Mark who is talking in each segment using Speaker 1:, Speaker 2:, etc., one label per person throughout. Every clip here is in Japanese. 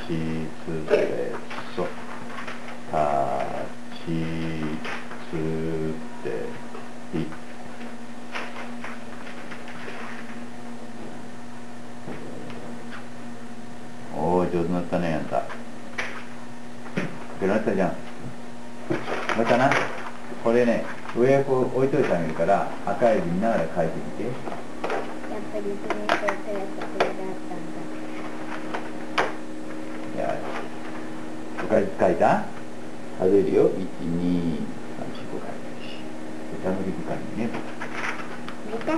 Speaker 1: つてそたちつてい。おー、上手になったね、あんた。なったじゃん。またな、これね、上こう置いといてあげるから、赤い字見ながら書いてみて。
Speaker 2: やっぱりそれとそれとこれだったんだ。
Speaker 1: いや、書いた？数えるよ。1、2、3、4、5書いてるし。歌のり深いね。
Speaker 2: 見て。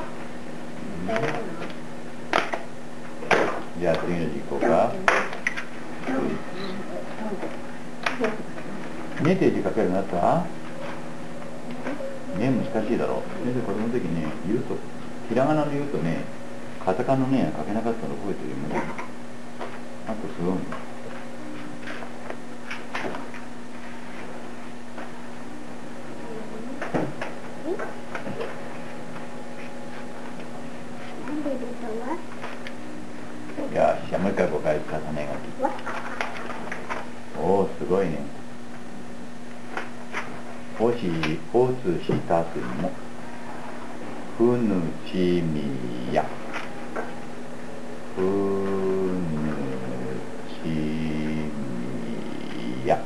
Speaker 1: じゃあ次の字いこうか。ねって字書けるようになった？ね、難しいだろう。先生、子供の時ね、言うと、ひらがなの言うとね、カタカナのね、書けなかったの覚えてるよね。あとすごいね。よし、じゃあもう一回5回重ね書き。おお、すごいね。おつしたすも、ふぬちみや。ふぬちみや。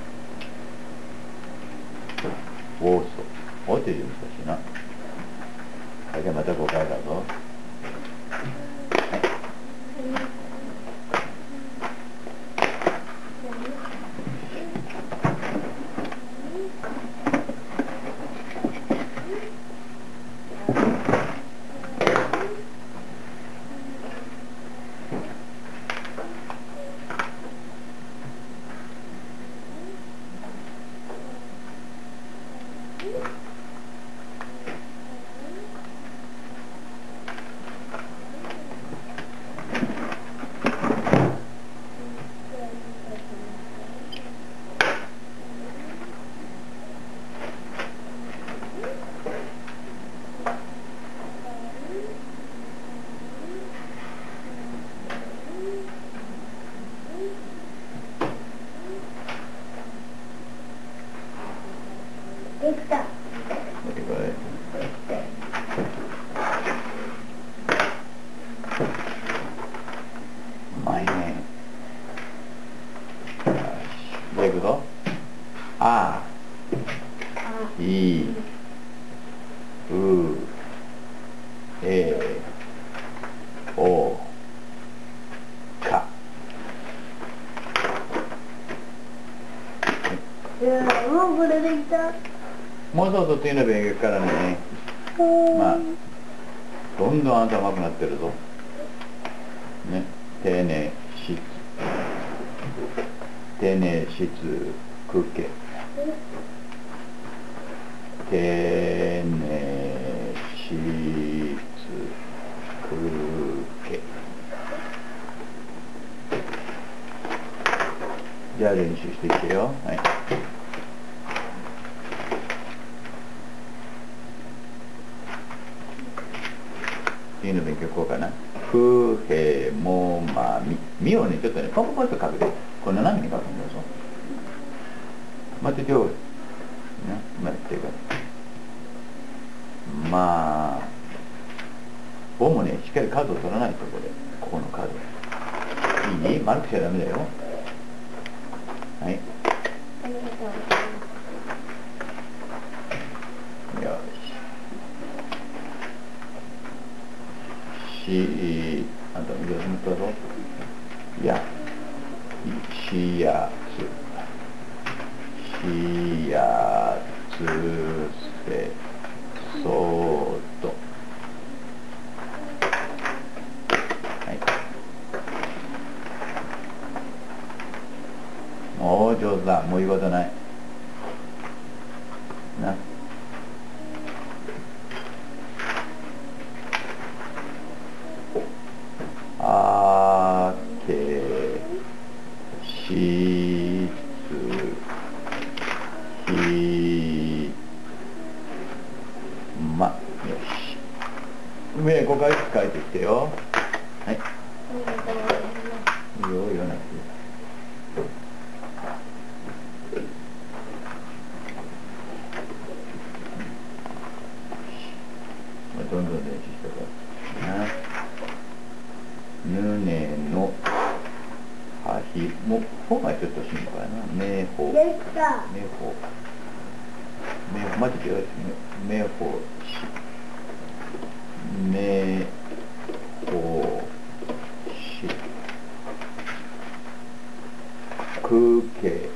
Speaker 1: おそ。おっていう難しいな。じゃあまた5回だぞ。
Speaker 2: できた。
Speaker 1: うまいね。よし。じゃあいくぞ。あ、い、う、え、お、か。
Speaker 2: もうこれできた。
Speaker 1: もうそうそう、次の勉強からね、まあ、どんどんあんたうまくなってるぞ。ね、丁寧しつくけ。丁寧しつくけ。じゃあ練習していってよ。はい。次の勉強こうかな。ふへもまみ。みをね、ちょっとね、ポンポンと書くで。これ斜めに書くんだぞ。待って、上下。ね、待ってください。まあ、おもね、しっかり角を取らないと、これ。ここの角。いい？丸くしちゃダメだよ。はい。
Speaker 2: ありがとうございます。
Speaker 1: よし。あんた上手に取ろう。や。しやつ。しやつせ。そうと。はい。もう上手だ。もう言うことない。な。あけしつひま。よし。上5回書いてきてよ。はい。
Speaker 2: ありがとうございます。
Speaker 1: いいよ、言わなくていい。 船の端もほがちょっとしんどいかな。名宝
Speaker 2: できた。
Speaker 1: 名宝マジでよろしい。名宝し名宝し空景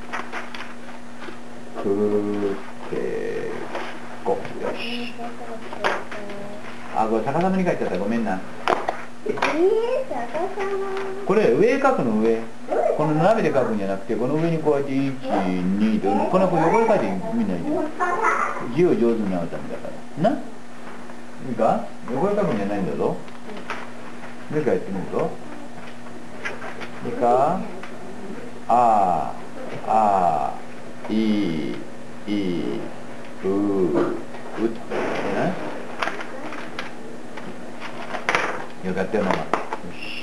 Speaker 1: 語。よし。あ、これ逆さまに書いちゃった。ごめんな。
Speaker 2: 逆さま。
Speaker 1: これ上書くの上。この斜めで書くんじゃなくて、この上にこうやって1、2と、この横に書いてみんないいよ。字を上手になるためだから。な？いいか？横に書くんじゃないんだぞ。もう一回やってみると。いいか？あい、うと。ね。よかったよ、ママ。よし。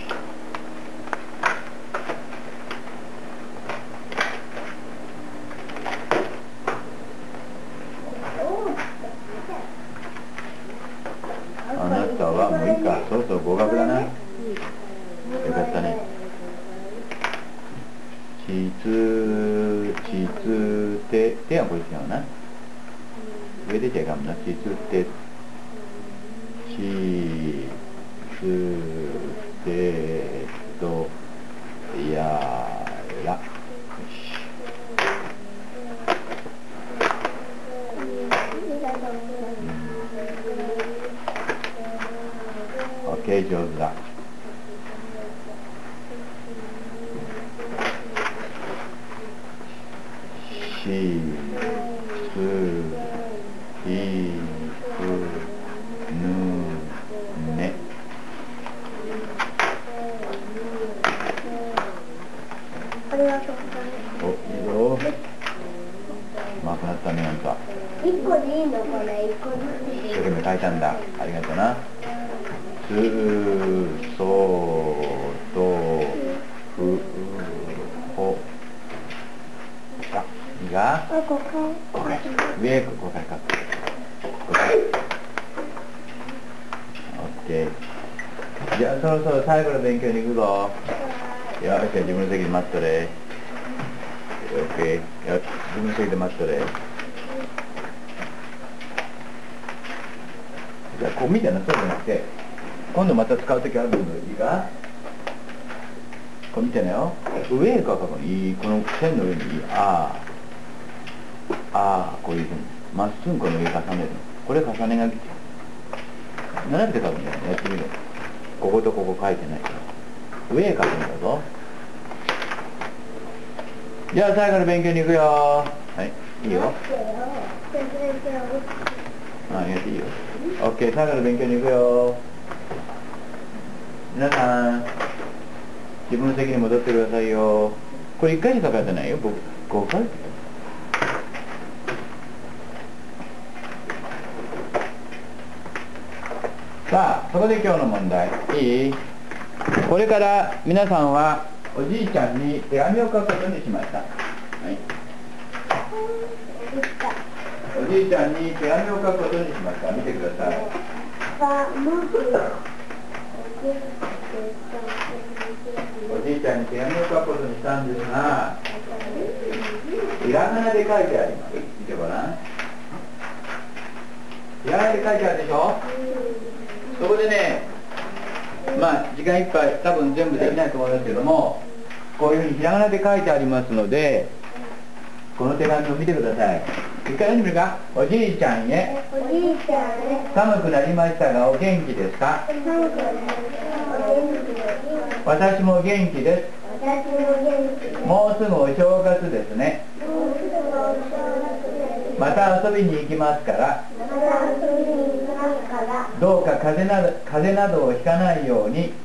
Speaker 1: あなたはもういいか。そろそろ合格だな。よかったね。手はこれ違うな。上でちゃいかんな。やら。よし。OK、上手だ。ね。
Speaker 2: ありがとうございます。
Speaker 1: お、いいぞ。うまくなったね、あんた。
Speaker 2: 一個でいいのかな、一個ずつ。
Speaker 1: 一生懸命書いたんだ。ありがとうな。いいか？
Speaker 2: 5回。
Speaker 1: 上5回書く。5回。OK。じゃあそろそろ最後の勉強に行くぞ。よし、じゃあ自分の席で待っとれ。OK。よし、自分の席で待っとれ。じゃあこう見てな、そうじゃなくて、今度また使うときあるのでいいか？こう見てなよ。上かこいい、この線の上にいい。こういうふうにまっすぐこの上重ねるの。これ重ね書き。斜めで書くんだよね。やってみる。こことここ書いてない。上書くんだぞ。じゃあ最後の勉強に行くよ。はい、いいよ。やっていいよ。OK、最後の勉強に行くよ。皆さん、自分の席に戻ってくださいよ。これ1回しか書いてないよ。僕5回。さあ、そこで今日の問題。いい？これから皆さんはおじいちゃんに手紙を書くことにしました。はい。おじいちゃんに手紙を書くことにしました。見てください。おじいちゃんに手紙を書くことにしたんですが、ひらがなで書いてあります。見てごらん。ひらがなで書いてあるでしょ。そこでね、時間いっぱい多分全部できないと思いますけども、こういうふうにひらがなで書いてありますので、この手紙を見てください。一回読んでみるか。おじいちゃんへ。寒くなりましたがお元気ですか。私も元気です。もうすぐお正月ですね。また遊びに行きますから、どうか風邪などをひかないように